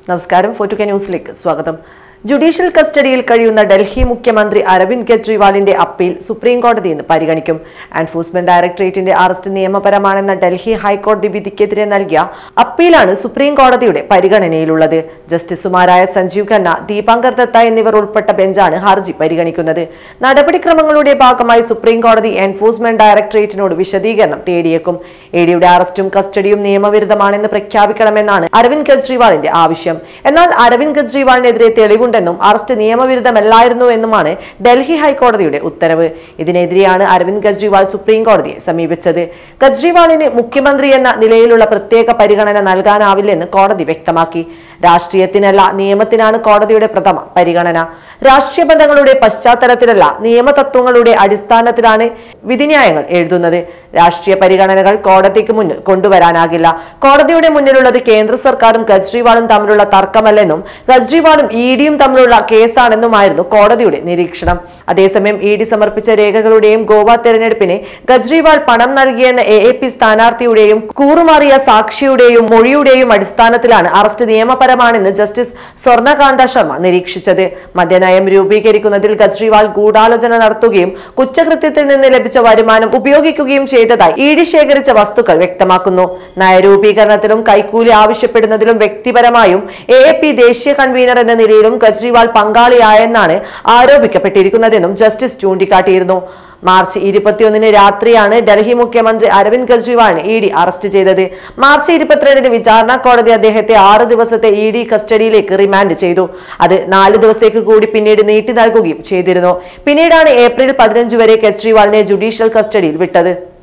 നമസ്കാരം. 4 ന്യൂസിലേക്ക് സ്വാഗതം. ജുഡീഷ്യൽ കസ്റ്റഡിയിൽ കഴിയുന്ന ഡൽഹി മുഖ്യമന്ത്രി അരവിന്ദ് കെജ്രിവാളിന്റെ അപ്പീൽ സുപ്രീം കോടതി ഇന്ന് പരിഗണിക്കും. എൻഫോഴ്സ്മെന്റ് ഡയറക്ടറേറ്റിന്റെ അറസ്റ്റ് നിയമപരമാണെന്ന ഡൽഹി ഹൈക്കോടതി വിധിക്കെതിരെ നൽകിയ അപ്പീലാണ് സുപ്രീം കോടതിയുടെ പരിഗണനയിലുള്ളത്. ജസ്റ്റിസുമാരായ സഞ്ജീവ് ഖന്ന, ദീപാങ്കർ ദത്ത എന്നിവർ ഉൾപ്പെട്ട ബെഞ്ചാണ് ഹർജി പരിഗണിക്കുന്നത്. നടപടിക്രമങ്ങളുടെ ഭാഗമായി സുപ്രീം കോടതി എൻഫോഴ്സ്മെന്റ് ഡയറക്ടറേറ്റിനോട് വിശദീകരണം തേടിയേക്കും. ഇഡിയുടെ അറസ്റ്റും കസ്റ്റഡിയും നിയമവിരുദ്ധമാണെന്ന് പ്രഖ്യാപിക്കണമെന്നാണ് അരവിന്ദ് കെജ്രിവാളിന്റെ ആവശ്യം. എന്നാൽ അരവിന്ദ് കെജ്രിവാളിനെതിരെ തെളിവുണ്ട് അറസ്റ്റ് നിയമവിരുദ്ധമല്ലായിരുന്നു എന്നുമാണ് ഡൽഹി ഹൈക്കോടതിയുടെ ഉത്തരവ്. ഇതിനെതിരെയാണ് അരവിന്ദ് കെജ്രിവാൾ സുപ്രീം കോടതിയെ സമീപിച്ചത്. കെജ്രിവാളിന് മുഖ്യമന്ത്രി എന്ന നിലയിലുള്ള പ്രത്യേക പരിഗണന നൽകാനാവില്ലെന്ന് കോടതി വ്യക്തമാക്കി. രാഷ്ട്രീയത്തിനല്ല, നിയമത്തിനാണ് കോടതിയുടെ പ്രഥമ പരിഗണന. രാഷ്ട്രീയ ബന്ധങ്ങളുടെ പശ്ചാത്തലത്തിലല്ല, നിയമതത്വങ്ങളുടെ അടിസ്ഥാനത്തിലാണ് വിധിന്യായങ്ങൾ എഴുതുന്നത്. രാഷ്ട്രീയ പരിഗണനകൾ കോടതിക്ക് മുന്നിൽ കൊണ്ടുവരാനാകില്ല. കോടതിയുടെ മുന്നിലുള്ളത് കേന്ദ്ര സർക്കാരും കെജ്രിവാളും തമ്മിലുള്ള തർക്കമല്ലെന്നും കെജ്രിവാളും ഇഡിയും തമ്മിലുള്ള കേസാണെന്നുമായിരുന്നു കോടതിയുടെ നിരീക്ഷണം. അതേസമയം ഇഡി സമർപ്പിച്ച രേഖകളുടെയും ഗോവ തെരഞ്ഞെടുപ്പിന് കെജ്രിവാൾ പണം നൽകിയെന്ന AAP സ്ഥാനാർത്ഥിയുടെയും കൂറുമാറിയ സാക്ഷിയുടെയും മൊഴിയുടെയും അടിസ്ഥാനത്തിലാണ് അറസ്റ്റ് നിയമപരമാണെന്ന് ജസ്റ്റിസ് സ്വർണകാന്ത ശർമ്മ നിരീക്ഷിച്ചത്. മദ്യനയം രൂപീകരിക്കുന്നതിൽ കെജ്രിവാൾ ഗൂഢാലോചന നടത്തുകയും കുറ്റകൃത്യത്തിൽ നിന്ന് ലഭിച്ച വരുമാനം ഉപയോഗിക്കുകയും ചെയ്തതായി ഇഡി ശേഖരിച്ച വസ്തുക്കൾ വ്യക്തമാക്കുന്നു. നയരൂപീകരണത്തിലും കൈക്കൂലി ആവശ്യപ്പെടുന്നതിലും വ്യക്തിപരമായും AAP ദേശീയ കൺവീനർ എന്ന നിലയിലും കെജ്രിവാൾ പങ്കാളിയായെന്നാണ് ആരോപിക്കപ്പെട്ടിരിക്കുന്നതെന്നും ജസ്റ്റിസ് ചൂണ്ടിക്കാട്ടിയിരുന്നു. മാർച്ച് 21 രാത്രിയാണ് ഡൽഹി മുഖ്യമന്ത്രി അരവിന്ദ് കെജ്രിവാളിനെ ഇഡി അറസ്റ്റ് ചെയ്തത്. മാർച്ച് 22 വിചാരണ കോടതി അദ്ദേഹത്തെ 6 ദിവസത്തെ ഇഡി കസ്റ്റഡിയിലേക്ക് റിമാൻഡ് ചെയ്തു. അത് 4 ദിവസത്തേക്ക് കൂടി പിന്നീട് നീട്ടി നൽകുകയും ചെയ്തിരുന്നു. പിന്നീടാണ് ഏപ്രിൽ 15 വരെ കെജ്രിവാളിനെ ജുഡീഷ്യൽ കസ്റ്റഡിയിൽ വിട്ടത്.